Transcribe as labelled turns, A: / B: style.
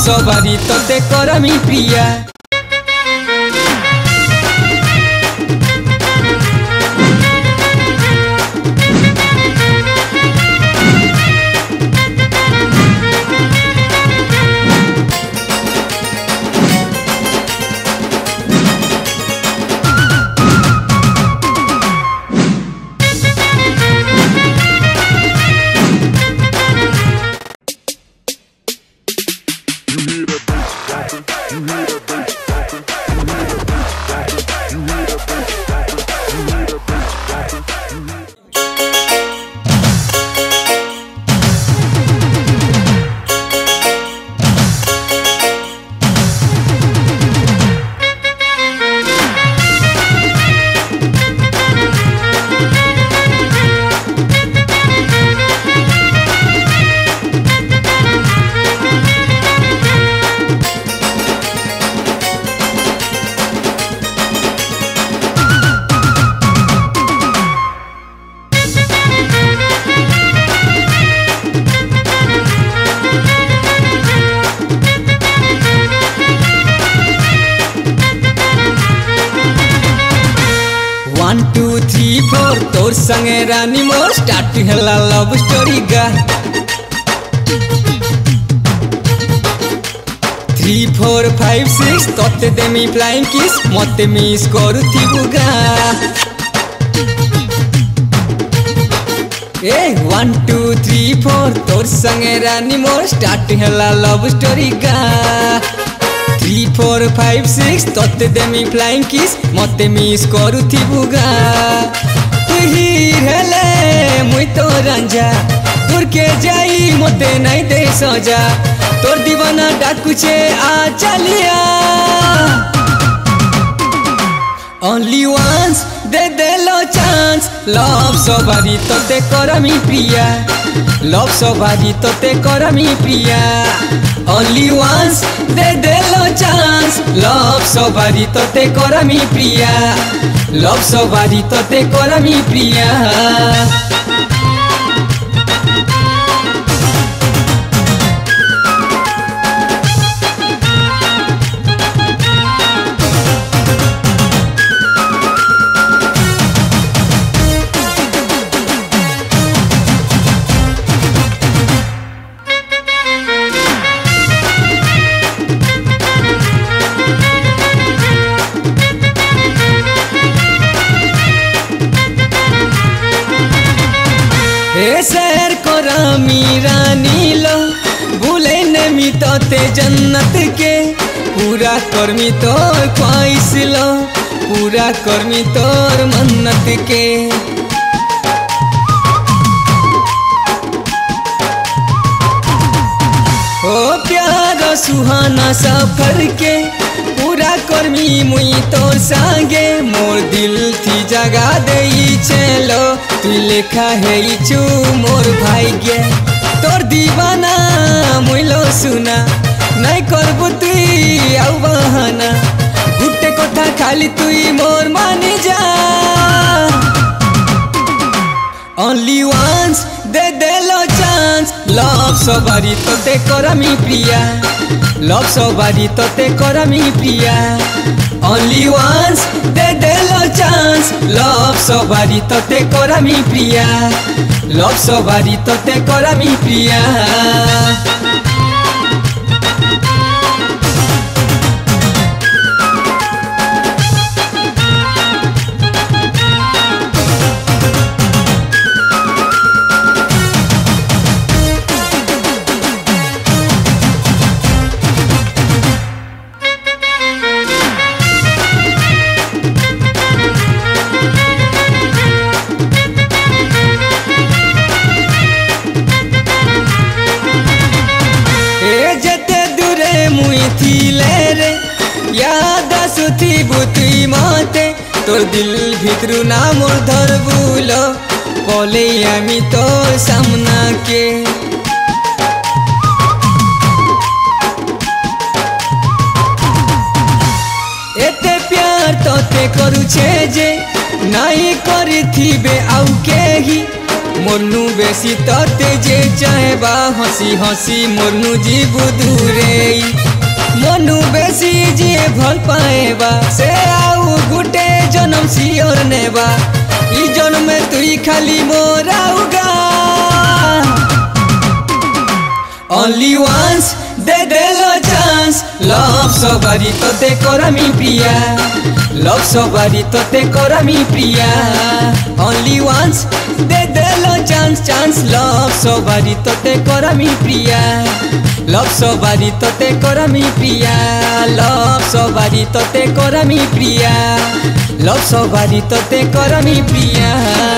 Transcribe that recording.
A: सवारी तोते करमी Priya. One, two, three, four तोर संगे रानी मोर स्टार्ट हैला लव स्टोरी गा। 3, 4, 5, 6 तोते देमी फ्लाइंग किस मते मिस करूथिबु गा। 1, 2, 3, 4 तोर संगे रानी मोर स्टार्ट हैला लव स्टोरी गा। 3, 4, 5, 6 तोते देमी फ्लाइंग किस मते मिस करूथिबु गा। तू हीर हेले मुई तो रंजा दूर के जाई मते नहीं दे सजा। तोर दीवाना डाकुचे आ चलिया। Only once दे दे लो चांस लव सवारी तोते करमी प्रिया। लव सवारी तोते करमी प्रिया। Only once दे दे लो चांस लव सवारी तोते करमी प्रिया। लव सवारी तोते करमी प्रिया। शहर को रामी रानी लो भूले नमी तोते जन्नत के। पूरा कर्मी तोर ख्वाहिश लो पूरा कर्मी तोर मन्नत के। ओ प्यारा सुहाना सफर के पूरा कर्मी मुई तोर संगे। मोर दिल थी जगा दे चलो तू लेखा है चू मोर भाग्य। तोर दीवाना मुइलो सुना नहीं करबो तुई आउ बहाना। गुटे कथा खाली तुई मोर मानी जा। Only once दे दे लो चांस लव सवारी तोते करमी प्रिया। लव सवारी तोते करमी प्रिया। Only once दे दे लो चांस लव सवारी तोते करमी प्रिया। लव सवारी तोते करमी प्रिया। तोर दिल भितरू ना मोर धरबुलो बोले आमी तोर सामना के। एते प्यार तोते करुछे जे नहीं करिथिबे आउ केही। मोरनु बेसी तोते जे चाहेबा हसी हसी मोरनु जीवु दूरे। भल पाएबा से आउ गुटे जन्म सियोर नेबा ई जन्म में तुई खाली मोराउगा Only once de lo chance Love somebody to te kora mi priya Love somebody to te kora mi priya Only once de lo chance Love somebody to te kora mi priya Love somebody to te kora mi priya Love somebody to te kora mi priya Love somebody to te kora mi priya